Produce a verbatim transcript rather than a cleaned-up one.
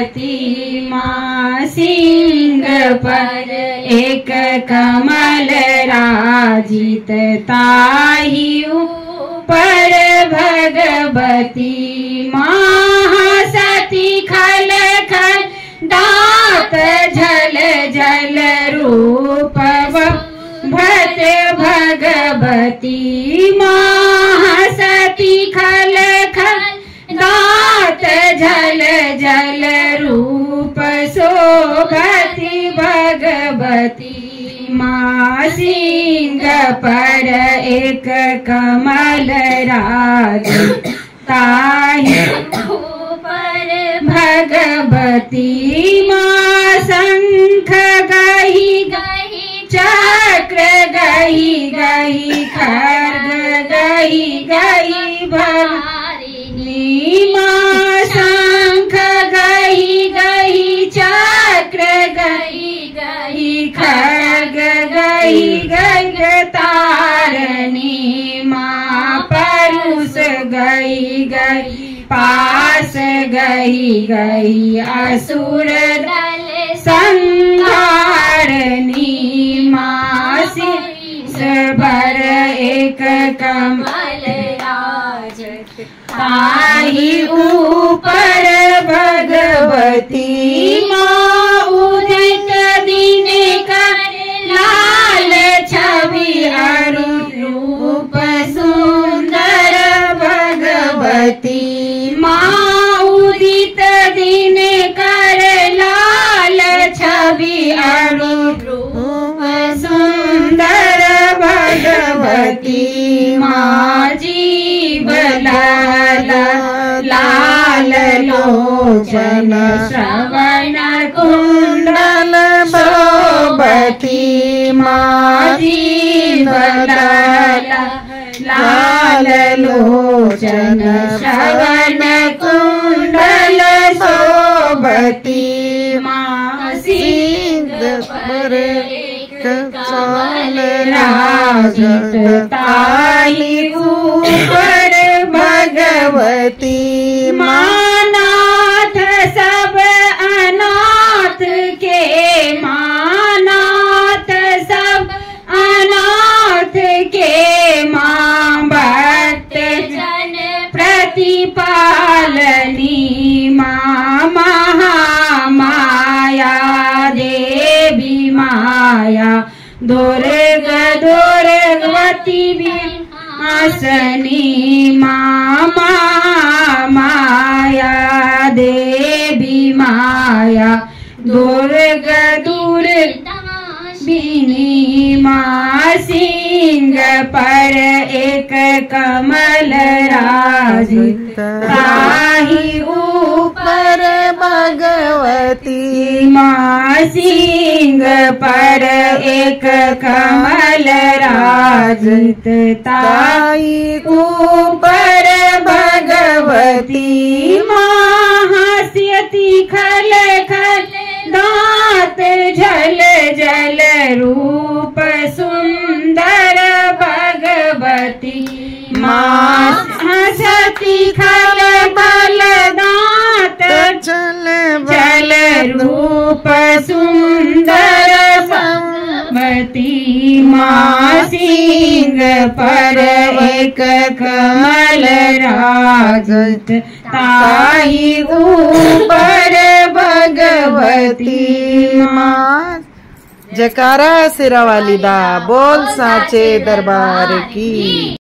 भगवती माँ सिंह पर एक कमल राजित ताहि ऊपर भगवती माँ सती खल खल दात झल झल रूप भट भगवती माँ सती खल खल दात झल झल रूप शोभती भगवती माँ सिंह पर एक कमल राजित ताहि ऊपर भगवती माँ शंख गही गही चक्र गही गही खड्ग गही गही भवानी माँ शंख गही गही चक्र गही गही खड्ग गही गही तारणी माँ परुष गही गही पास गही गही असुर दल संहारणी माँ शीश भर एक कमल राजित ताहि ऊपर भगवती माँ उदित दिन कर लाल छवि रूप सुंदर भगवती माँ उदित दिन कर लाल छवि रूप सुंदर भगवती माँ जीव लाल लाल लोचन श्रवण कुंडल शोभती माँ जीव लाल लाल लोचन श्रवण कुंडल शोभती माँ सिंह पर एक कमल राजित ताहि ऊपर भगवती माँ नाथ सब अनाथ के माँ नाथ सब अनाथ के माँ भक्त जन प्रतिपालनी माँ महामाया देवी माया दुर्ग दुर्गवती विनाशिनी माँ महामाया देवी माया दुर्ग दुर्ग बिनी माँ सिंह पर एक कमल राजित ताहि ऊपर भगवती माँ सिंह पर एक कमल राजित ताहि ऊपर भगवती माँ हास्यति खल खल दात झल झल रूप सुंदर भगवती माँ हंसती खल बल दात झल झल रूप सुंदर भगवती माँ सिंह पर एक कमल राजित ताहि ऊपर भगवती माँ। जयकारा सिरा वाली दा बोल साचे दरबार की।